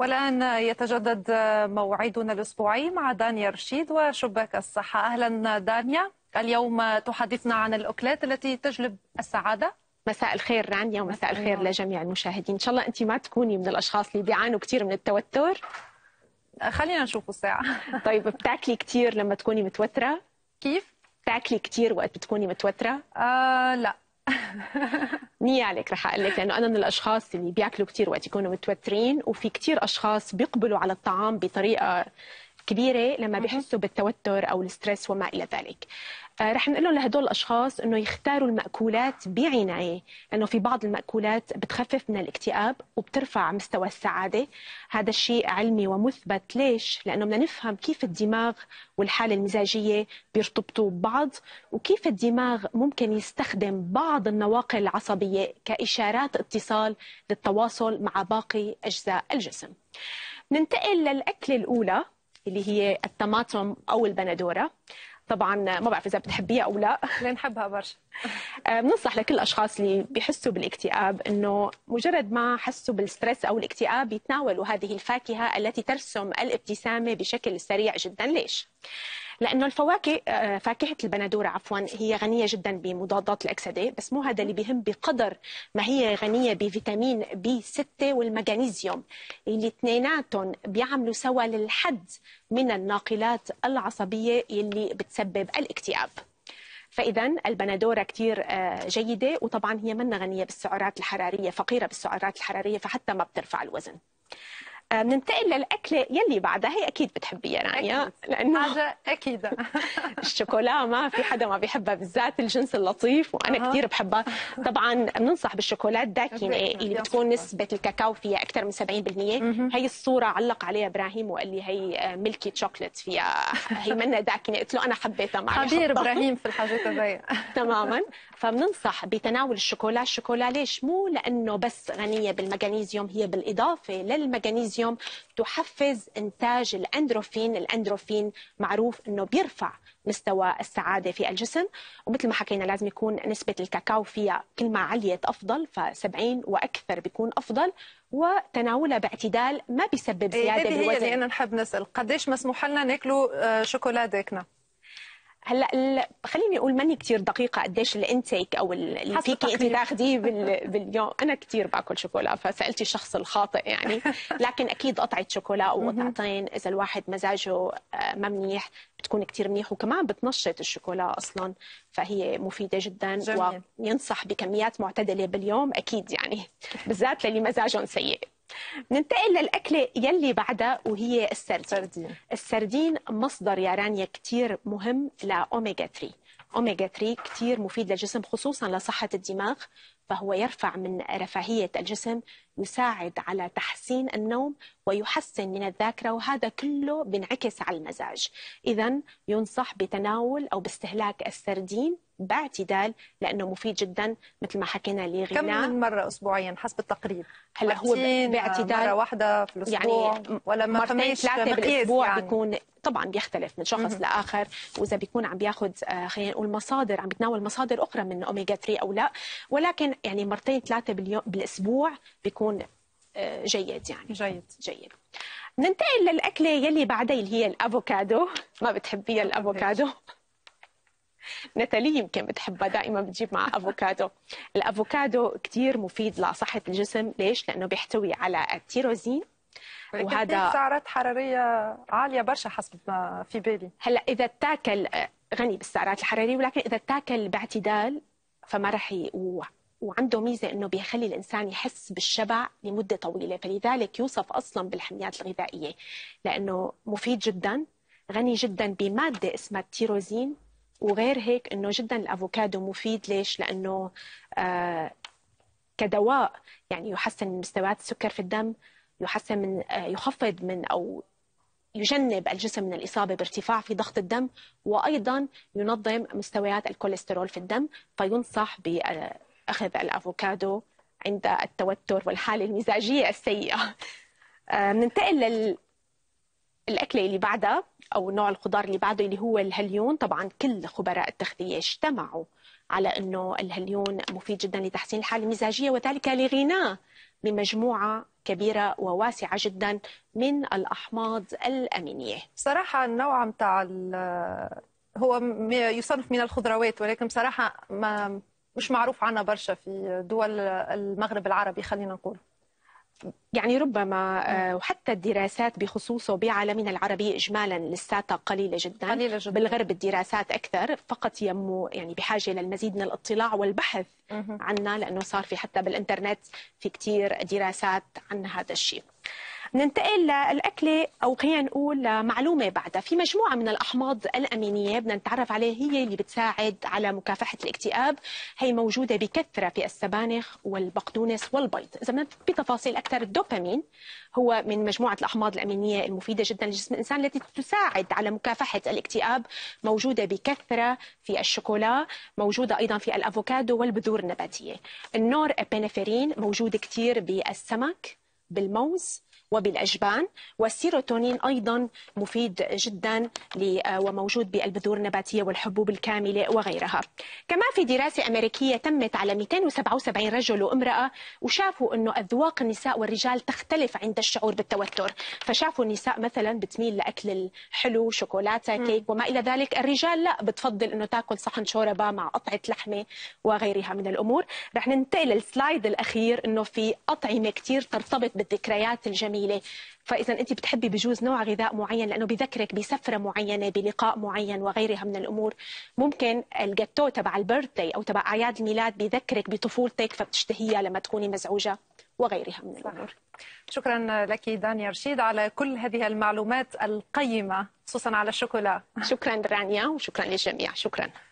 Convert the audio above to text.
والآن يتجدد موعدنا الأسبوعي مع دانيا رشيد وشباك الصحة. أهلا دانيا، اليوم تحدثنا عن الأكلات التي تجلب السعادة. مساء الخير رانيا ومساء الخير لجميع المشاهدين. إن شاء الله أنت ما تكوني من الأشخاص اللي بيعانوا كثير من التوتر. خلينا نشوف الساعة. طيب بتاكلي كثير لما تكوني متوترة؟ كيف؟ بتاكلي كثير وقت بتكوني متوترة؟ لا. نيالك رح أقول لك، لأنه أنا من الأشخاص اللي بياكلوا كثير وقت يكونوا متوترين، وفي كثير أشخاص بيقبلوا على الطعام بطريقة كبيرة لما بيحسوا بالتوتر أو الستريس وما إلى ذلك. رح نقول لهم لهدول الأشخاص إنه يختاروا المأكولات بعناية، لأنه في بعض المأكولات بتخفف من الاكتئاب وبترفع مستوى السعادة. هذا الشيء علمي ومثبت. ليش؟ لأنه بدنا نفهم كيف الدماغ والحالة المزاجية بيرتبطوا ببعض، وكيف الدماغ ممكن يستخدم بعض النواقل العصبية كإشارات اتصال للتواصل مع باقي أجزاء الجسم. ننتقل للأكلة الأولى اللي هي الطماطم أو البندورة. طبعا ما بعرف إذا بتحبيها أو لا. بنحبها برشا. بننصح لكل الأشخاص اللي بيحسوا بالاكتئاب إنه مجرد ما حسوا بالستريس أو الاكتئاب يتناولوا هذه الفاكهة التي ترسم الابتسامة بشكل سريع جدا. ليش؟ لأنه الفواكه، فاكهة البندورة عفوا، هي غنية جدا بمضادات الأكسدة، بس مو هذا اللي بيهم بقدر ما هي غنية بفيتامين B6 والمغنيسيوم، اللي اثنيناتهم بيعملوا سوا للحد من الناقلات العصبية اللي بتسبب الاكتئاب. فإذا البندورة كتير جيدة، وطبعا هي منا غنية بالسعرات الحرارية، فقيرة بالسعرات الحرارية، فحتى ما بترفع الوزن. بننتقل للأكلة يلي بعدها، هي أكيد بتحبيها رانيا، لأنه حاجة أكيدة. الشوكولا ما في حدا ما بيحبها، بالذات الجنس اللطيف، وأنا كثير بحبها. طبعا بننصح بالشوكولا الداكنة اللي بتكون نسبة الكاكاو فيها أكثر من 70%. هي الصورة علق عليها إبراهيم وقال لي هي ميلكي شوكليت فيها، هي منا داكنة. قلت له أنا حبيتها معي. خبير إبراهيم في الحاجات هذي. تماما. فبننصح بتناول الشوكولا. الشوكولا ليش؟ مو لأنه بس غنية بالمغنيسيوم، هي بالإضافة للمغنيسيوم تحفز إنتاج الأندروفين. الأندروفين معروف أنه بيرفع مستوى السعادة في الجسم، ومثل ما حكينا لازم يكون نسبة الكاكاو فيها كل ما عليت أفضل، ف70 وأكثر بيكون أفضل، وتناولها باعتدال ما بيسبب زيادة بالوزن. هي اللي أنا نحب نسأل، قديش مسموح لنا ناكلوا شوكولا داكنة؟ هلا خليني اقول ماني كثير دقيقه قديش الانتيك او اللي فيكي انت تاخذيه باليوم. انا كثير باكل شوكولا، فسالتي الشخص الخاطئ يعني. لكن اكيد قطعه شوكولا او قطعتين اذا الواحد مزاجه ما منيح بتكون كثير منيح، وكمان بتنشط الشوكولا اصلا، فهي مفيده جدا. جميل. وينصح بكميات معتدله باليوم اكيد يعني، بالذات للي مزاجهم سيء. ننتقل للأكلة يلي بعدها وهي السردين. السردين مصدر يا رانيا كتير مهم لأوميجا 3. أوميجا 3 كتير مفيد للجسم، خصوصا لصحة الدماغ، فهو يرفع من رفاهية الجسم، يساعد على تحسين النوم، ويحسن من الذاكرة، وهذا كله بينعكس على المزاج. إذا ينصح بتناول أو باستهلاك السردين باعتدال، لأنه مفيد جدا مثل ما حكينا لغناء. كم من مرة أسبوعيا حسب التقريب؟ هلا هو باعتدال مرة واحدة في الأسبوع يعني، ولا مرتين ثلاثة بالأسبوع يعني؟ بيكون طبعا بيختلف من شخص لآخر، وإذا بيكون عم بياخذ خلينا نقول مصادر، عم بيتناول مصادر أخرى من أوميجا 3 أو لا، ولكن يعني مرتين ثلاثة بالأسبوع بيكون جيد يعني. جيد. ننتقل للأكلة يلي بعدها اللي هي الأفوكادو. ما بتحبيها الأفوكادو؟ نتالي يمكن بتحبها، دائما بتجيب مع أفوكادو. الأفوكادو كتير مفيد لصحة الجسم. ليش؟ لأنه بيحتوي على التيروزين، وهذا سعرات حرارية عالية برشا حسب ما في بالي. هلا إذا تاكل غني بالسعرات الحرارية، ولكن إذا تاكل باعتدال فما رح وعنده ميزة إنه بيخلي الإنسان يحس بالشبع لمدة طويلة، فلذلك يوصف أصلا بالحميات الغذائية، لأنه مفيد جدا، غني جدا بمادة اسمها التيروزين. وغير هيك إنه جدا الأفوكادو مفيد. ليش؟ لأنه كدواء يعني يحسن من مستويات السكر في الدم، يحسن من يخفض من أو يجنب الجسم من الإصابة بارتفاع في ضغط الدم، وأيضا ينظم مستويات الكوليسترول في الدم. فينصح بأخذ الأفوكادو عند التوتر والحالة المزاجية السيئة. ننتقل للأكلة اللي بعدها أو نوع الخضار اللي بعده اللي هو الهليون. طبعا كل خبراء التغذية اجتمعوا على أنه الهليون مفيد جدا لتحسين الحالة المزاجية، وذلك لغناه بمجموعة كبيرة وواسعة جدا من الأحماض الأمينية. صراحة النوع متاع هو يصنف من الخضروات، ولكن بصراحة مش معروف عنه برشا في دول المغرب العربي، خلينا نقول. يعني ربما وحتى الدراسات بخصوصه بعالمنا العربي إجمالا لساتها قليلة جدا. بالغرب الدراسات أكثر، فقط يمو يعني بحاجة للمزيد من الاطلاع والبحث عنها، لأنه صار في حتى بالإنترنت في كتير دراسات عن هذا الشيء. ننتقل للأكلة، أو خلينا نقول معلومة بعدها. في مجموعة من الأحماض الأمينية بدنا نتعرف عليها، هي اللي بتساعد على مكافحة الاكتئاب. هي موجودة بكثرة في السبانخ والبقدونس والبيض. إذا بدنا بتفاصيل أكثر، الدوبامين هو من مجموعة الأحماض الأمينية المفيدة جدا لجسم الإنسان التي تساعد على مكافحة الاكتئاب. موجودة بكثرة في الشوكولا، موجودة أيضا في الأفوكادو والبذور النباتية. النور ابنفرين موجود كثير بالسمك، بالموز وبالأجبان. والسيروتونين أيضا مفيد جدا وموجود بالبذور النباتية والحبوب الكاملة وغيرها. كمان في دراسة أمريكية تمت على 277 رجل وامرأة، وشافوا أنه أذواق النساء والرجال تختلف عند الشعور بالتوتر. فشافوا النساء مثلا بتميل لأكل الحلو، شوكولاتة، كيك وما إلى ذلك. الرجال لا، بتفضل أنه تاكل صحن شوربة مع قطعة لحمة وغيرها من الأمور. رح ننتقل للسلايد الأخير، أنه في أطعمة كتير ترتبط بالذكريات الجميلة. فإذا أنت بتحبي بجوز نوع غذاء معين لأنه بذكرك بسفرة معينة، بلقاء معين وغيرها من الأمور، ممكن الجاتو تبع البيرثدي أو تبع أعياد الميلاد بذكرك بطفولتك فبتشتهيها لما تكوني مزعوجة وغيرها من الأمور. شكرا لك دانيا رشيد على كل هذه المعلومات القيمة، خصوصا على الشوكولا. شكرا رانيا، وشكرا للجميع. شكرا.